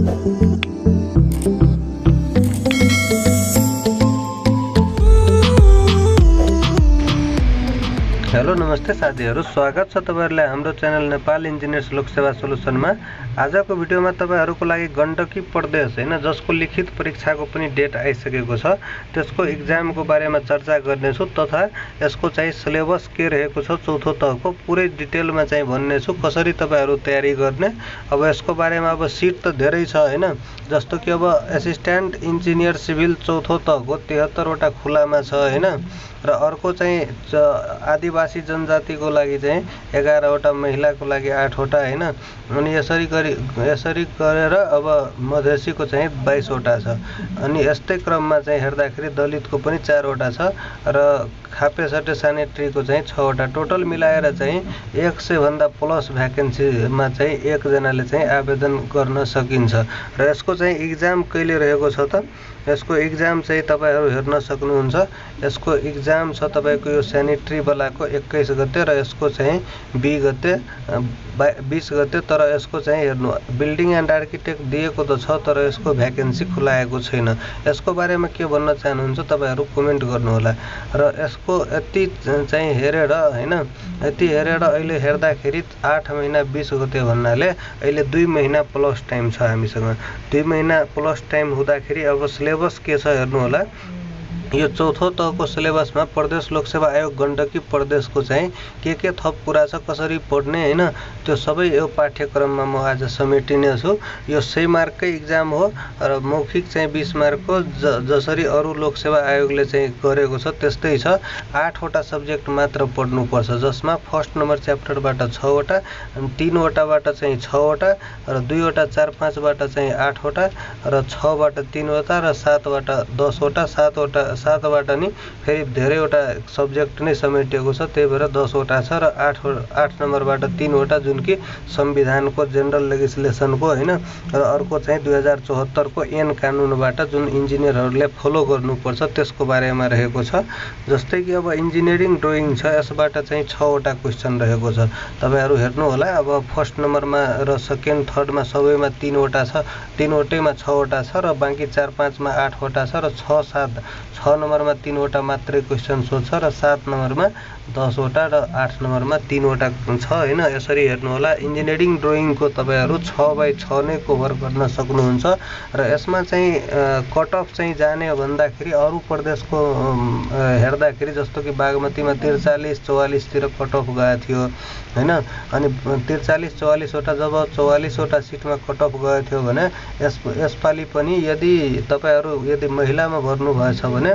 Hello नमस्ते साथीहरु, स्वागत छ तपाईहरुलाई हाम्रो च्यानल नेपाल इन्जिनियर्स लोकसेवा सोलुसनमा। आजको भिडियोमा तपाईहरुको लागि गण्डकी प्रदेश हैन जसको लिखित परीक्षाको पनि डेट आइसकेको छ, त्यसको एक्जामको बारेमा चर्चा गर्नेछु तथा यसको चाहिँ सिलेबस के रहेको छ चौथो तहको पुरै डिटेलमा चाहिँ भन्नेछु, कसरी तपाईहरु तयारी गर्ने। अब यसको बारेमा अब सिट त धेरै छ हैन, जस्तो कि अब असिस्टेन्ट इन्जिनियर सिभिल चौथो तहको 73 वटा खुलामा छ हैन, र अर्को चाहिँ आदिवासी जनजातिको लागि चाहिँ 11 वटा, महिलाको लागि 8 वटा हैन। अनि यसरी गरेर अब मधेसीको चाहिँ 22 वटा छ। अनि यस्तै क्रममा चाहिँ हेर्दाखेरि दलितको पनि 4 वटा छ र खापेसटे स्यानिटरीको चाहिँ 6 वटा। टोटल मिलाएर चाहिँ 100 भन्दा प्लस भ्याकेन्सीमा चाहिँ एक जनाले चाहिँ आवेदन गर्न सकिन्छ। र यसको चाहिँ एक्जाम कहिले रहेको छ त? यसको एक्जाम चाहिँ तपाईहरु हेर्न सक्नुहुन्छ। यसको एक्जाम छ तपाईको यो स्यानिटरी वालाको 21 गते र यसको चाहिँ 20 गते। तर यसको चाहिँ हेर्नु बिल्डिङ एन्ड आर्किटेक्ट दिएको त छ, तर यसको भ्याकेन्सी खुलाएको छैन। यसको बारेमा के भन्न चाहनुहुन्छ तपाईहरु कमेन्ट गर्नु होला। र यसको यति चाहिँ हेरेर हैन, यति हेरेर अहिले हेर्दाखेरि 8 महिना 20 गते भन्नाले अहिले 2 महिना प्लस टाइम छ हामीसँग। 2 महिना प्लस टाइम हुँदाखेरि अब सिलेबस के छ हेर्नु होला। यो चौथो तहको सिलेबसमा प्रदेश लोकसेवा आयोग गण्डकी प्रदेशको चाहिँ के थप कुरा छ, कसरी पढ्ने हैन, त्यो सबै यो पाठ्यक्रममा म आज समेटिने छु। यो 100 मार्ककै एक्जाम हो र मौखिक चाहिँ 20 मार्कको, जसरी अरु लोकसेवा आयोगले चाहिँ गरेको छ त्यस्तै छ। 8 वटा सब्जेक्ट मात्र पढ्नु पर्छ, जसमा फर्स्ट नम्बर च्याप्टरबाट 6 वटा, 3 वटाबाट चाहिँ 6 वटा र 2 वटा 4 5 बाट चाहिँ 8 वटा र 6 बाट 3 वटा र 7 बाट 10 वटा। 7 बाट नि फेरि धेरैवटा सब्जेक्ट नै समेटिएको छ, त्यही भएर 10 वटा छ। र 8 नम्बरबाट 3 वटा जुन कि संविधानको जनरल लेजिस्लेसनको हैन, र अर्को चाहिँ 2074 को एन कानुनबाट जुन इन्जिनियरहरुले फलो गर्नुपर्छ त्यसको बारेमा रहेको छ। जस्तै कि अब इन्जिनियरिङ ड्रइङ छ, यसबाट चाहिँ 6 वटा क्वेशन रहेको छ, तपाईहरु हेर्नु होला। अब फर्स्ट नम्बरमा र सेकेन्ड थर्डमा सबैमा 3 वटा छ, 3 वटैमा 6 वटा छ र बाँकी 4 5 मा 8 वटा छ र 6 नम्बरमा 3 वटा मात्रै क्वेशन सोध्छ र 7 नम्बरमा 10 वटा र 8 नम्बरमा 3 वटा छ हैन। यसरी हेर्नु होला। इन्जिनियरिङ ड्रइङको तपाईहरु 6/6 नै कभर गर्न सक्नुहुन्छ। र यसमा चाहिँ कट अफ चाहिँ जाने भन्दाखेरि अरु प्रदेशको हेर्दाखेरि जस्तो कि बागमतीमा 43 44 तिर कट अफ गएको थियो हैन। अनि 43 44 वटा, जब 44 वटा सिटमा कट अफ गएको थियो भने यसपाली पनि यदि तपाईहरु यदि महिलामा भर्नु भएछ भने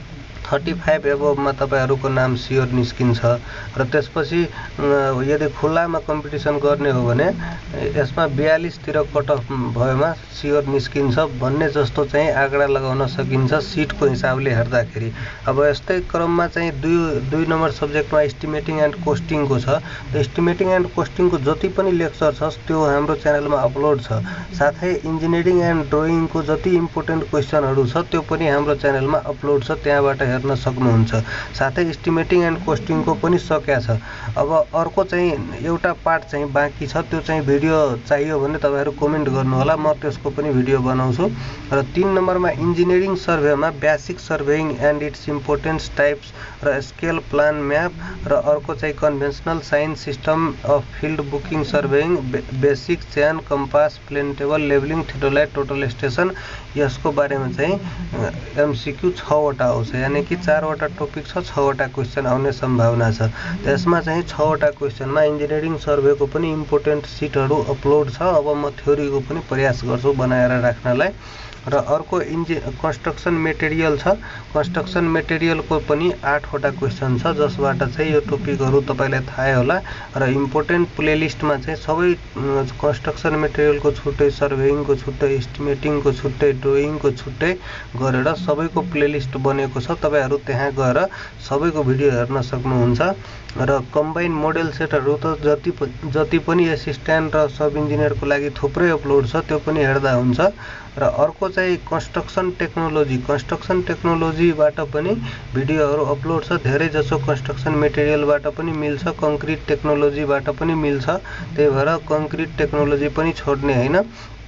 35 एबोभमा तपाईहरुको नाम स्योर निस्किन्छ। र त्यसपछि यदि खुल्लामा कम्पिटिसन गर्ने हो भने यसमा 42 तिर कट अफ भएमा स्योर निस्किन्छ भन्ने जस्तो चाहिँ आँकडा लगाउन सकिन्छ सिटको हिसाबले हेर्दाखेरि। अब यस्तै क्रममा चाहिँ 2 नम्बर सब्जेक्टमा एस्टिमेटिङ एन्ड कोस्टिङको छ। एस्टिमेटिङ एन्ड कोस्टिङको जति पनि लेक्चर छ त्यो हाम्रो च्यानलमा अपलोड छ। साथै इन्जिनियरिङ एन्ड ड्रइङको जति इम्पोर्टेन्ट क्वेशनहरु छ त्यो पनि हाम्रो च्यानलमा अपलोड छ, त्यहाँबाट हेर्न सक्नुहुन्छ। साथै एस्टिमेटिङ एन्ड कोस्टिङको पनि सकिया छ। अब अर्को चाहिँ एउटा पार्ट चाहिँ बाँकी छ, त्यो चाहिँ भिडियो चाहियो भने तपाईहरु कमेन्ट गर्नु होला, म त्यसको पनि भिडियो बनाउँछु। र 3 नम्बरमा इन्जिनियरिङ सर्भेमा basic surveying and its importance types र स्केल प्लान म्याप, र अर्को चाहिँ conventional sign system of field booking surveying, basic chain compass plane table levelling theodolite total station. यसको बारेमा चाहिँ एमसीक्यू 6 वटा आउँछ, यानी कि 4 वटा टपिक छ, 6 वटा क्वेशन आउने सम्भावना छ। त्यसमा चाहिँ 6 वटा क्वेशनमा इन्जिनियरिङ सर्वेको पनि इम्पोर्टेन्ट सिटहरु अपलोड छ। अब म थ्योरीको पनि प्रयास गर्छु बनाएर राख्नलाई। र अर्को कन्स्ट्रक्सन मेटेरियल छ। कन्स्ट्रक्सन मेटेरियलको पनि 8 वटा क्वेशन छ, जसबाट चाहिँ यो टपिकहरु तपाईलाई थाहै होला। र इम्पोर्टेन्ट प्लेलिस्टमा चाहिँ सबै कन्स्ट्रक्सन मेटेरियलको छुट्टै, सर्वेइङको छुट्टै, एस्टिमेटिङको छुट्टै, ड्रइङको छुट्टै गरेर सबैको प्लेलिस्ट बनेको छ। तपाईहरु त्यहाँ गएर सबैको भिडियो हेर्न सक्नुहुन्छ। र कम्बाइन मोडेल सेटहरु त जति पनि एसिस्टेन्ट र सब इन्जिनियरको लागि थुप्रै अपलोड छ, त्यो पनि हेर्दा हुन्छ। र अर्को चाहिँ कन्स्ट्रक्सन टेक्नोलोजीबाट पनि भिडियोहरु अपलोड छ। धेरै जसो कन्स्ट्रक्सन मेटेरियलबाट पनि मिल्छ, कंक्रीट टेक्नोलोजीबाट पनि मिल्छ, त्यही भएर कंक्रीट टेक्नोलोजी पनि छोड्ने हैन।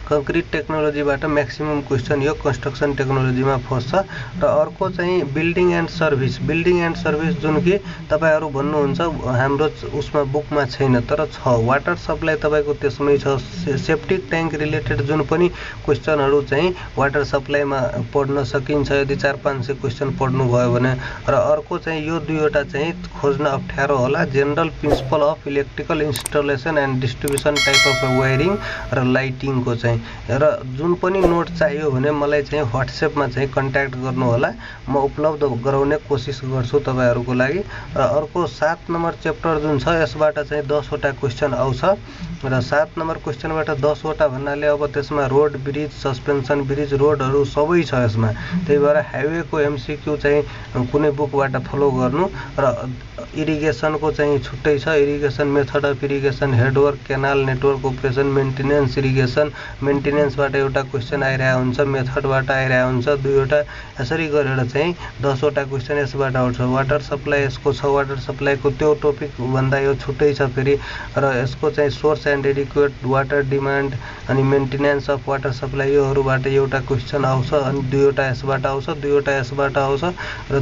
कंक्रिट टेक्नोलोजीबाट म्याक्सिमम क्वेसन यो कन्स्ट्रक्सन टेक्नोलोजीमा फस्छ। र अर्को चाहिँ building and service. Building and service जुन कि तपाईहरु भन्नुहुन्छ हाम्रो उसमा बुकमा छैन तर छ। वाटर सप्लाई तपाईको त्यसमै छ। सेप्टिक ट्याङ्क रिलेटेड जुन पनि क्वेसनहरु चाहिँ वाटर सप्लाईमा पढ्न सकिन्छ यदि 4-500 क्वेसन पढ्नु भयो भने। र अर्को चाहिँ यो दुईवटा चाहिँ खोज्न अप्ठ्यारो होला। General principle of electrical installation and distribution type of wiring र लाइटिङ को चाहिँ। र जुन पनि नोट चाहियो भने मलाई चाहिँ व्हाट्सएपमा चाहिँ कन्ट्याक्ट गर्नु होला। म उपलब्ध गराउने कोसिस गर्छु तपाईहरुको लागि। र अर्को 7 नम्बर च्याप्टर जुन छ यसबाट चाहिँ 10 वटा क्वेसन आउँछ। र 7 नम्बर क्वेसनबाट 10 वटा भन्नाले अब त्यसमा रोड ब्रिज सस्पेन्सन ब्रिज रोडहरु सबै छ यसमा। त्यही भएर हाइवे को एमसीक्यू चाहिँ कुनै बुकबाट फलो गर्नु। र इरिगेसन को चाहिँ छुट्टै छ। Irrigation method of irrigation headwork canal network operation maintenance irrigation मेन्टेनेन्सबाट एउटा क्वेसन आइरहेको हुन्छ मेथडबाट आइरहेको हुन्छ दुईवटा। यसरी गरेर चाहिँ 10 वटा क्वेसन यसबाट आउँछ। वाटर सप्लाई यसको छ। वाटर सप्लाई को त्यो टपिक भन्दा यो छुट्टै छ फेरि। र यसको चाहिँ source and adequate water demand अनि मेन्टेनेन्स अफ वाटर सप्लाई योहरुबाट एउटा क्वेसन आउँछ। अनि दुईवटा यसबाट आउँछ दुईवटा यसबाट आउँछ। र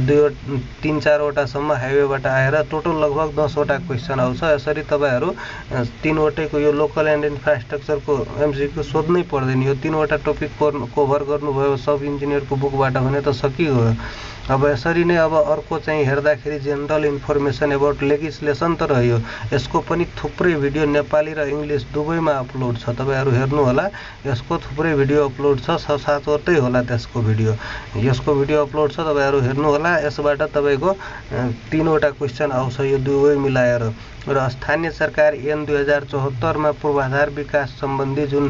3-4 वटा सम्म हाइवेबाट आएर टोटल लगभग 10 वटा क्वेसन आउँछ। यसरी तपाईहरु 3 वटैको यो लोकल एन्ड इन्फ्रास्ट्रक्चर को एमसीक्यू सोध्नै पर्दैन। यो 3 वटा टपिक कभर गर्नुभयो सब इन्जिनियरको बुकबाट भने त सकियो। अब यसरी नै अब अर्को चाहिँ हेर्दाखेरि जनरल इन्फर्मेसन अबाउट लेजिस्लेसन त रह्यो। यसको पनि थुप्रै भिडियो नेपाली र इंग्लिश दुवैमा अपलोड छ। तपाईहरु हेर्नु होला। यसको थुप्रै भिडियो अपलोड छ। 6-7 वटै होला त्यसको भिडियो। यसको भिडियो अपलोड छ तपाईहरु हेर्नु होला। यसबाट तपाईको 3 वटा क्वेसन आउँछ यो दुवै मिलाएर। र स्थानीय सरकार ऐन 2074 मा पूर्वाधार विकास सम्बन्धी जुन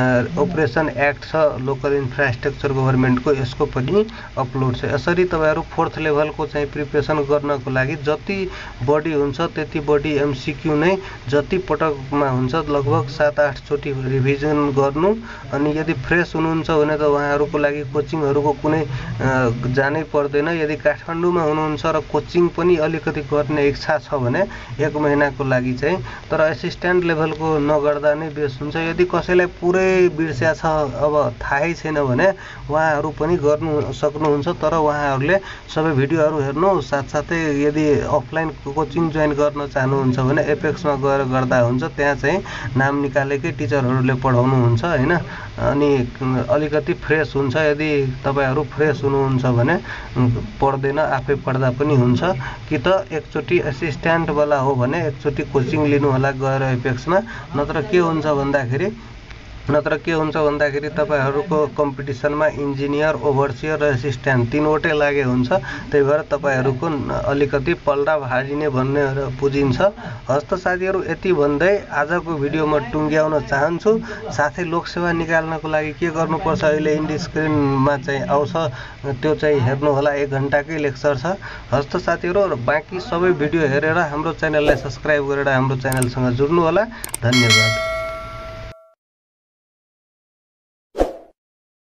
अपरेसन एक्ट छ लोकल इन्फ्रास्ट्रक्चर गभर्नमेन्ट को यसको पनि अपलोड छ। यसरी तपाईहरु 4th लेभल को चाहिँ प्रिपरेसन गर्नको लागि जति बढी हुन्छ त्यति बढी एमसीक्यू नै जति पटकमा हुन्छ लगभग 7-8 चोटी रिभिजन गर्नु। अनि यदि फ्रेश हुनुहुन्छ भने त उहाँहरुको लागि कोचिङहरुको कुनै जानै पर्दैन। यदि काठमाडौँमा हुनुहुन्छ र कोचिङ पनि अलिकति गर्ने इच्छा छ भने 1 महिना को लागि चाहिँ तर असिस्टेन्ट लेभल को नगर्दा नै बेस हुन्छ। यदि कसैलाई पुरै बिर्स्या छ अब थाहै छैन भने उहाँहरु पनि गर्नु सक्नुहुन्छ। तर उहाँहरुले सबै भिडियोहरु हेर्नु साथसाथै यदि अफलाइन कोचिङ जोइन गर्न चाहनुहुन्छ भने एपेक्समा गएर गर्दा हुन्छ। त्यहाँ चाहिँ नाम निकालेकै टिचरहरुले पढाउनु हुन्छ हैन। अनि अलिकति फ्रेश हुन्छ। यदि तपाईहरु फ्रेश हुनुहुन्छ भने पढ्दैन आफै पढ्दा पनि हुन्छ। कि त एकचोटी असिस्टेन्ट वाला हो भने एकचोटी कोचिङ लिनु होला गएर एपेक्समा। नत्र के हुन्छ भन्दाखेरि तपाईहरुको कम्पिटिसनमा इन्जिनियर ओभरसियर र असिस्टेन्ट 3 वटै लागे हुन्छ। त्यही भएर तपाईहरुको अलिकति पल्टा भारी नै भन्ने बुझिन्छ। हस्त साथीहरु यति भन्दै आजको भिडियो म टुंग्याउन चाहन्छु। साथै लोकसेवा निकाल्नको लागि के गर्नुपर्छ अहिले इन्डी स्क्रिनमा चाहिँ आउँछ त्यो चाहिँ हेर्नु होला। 1 घण्टाकै लेक्चर छ। हस्त साथीहरु बाँकी सबै भिडियो हेरेर हाम्रो च्यानललाई सब्स्क्राइब गरेर हाम्रो च्यानलसँग जुड्नु होला। धन्यवाद।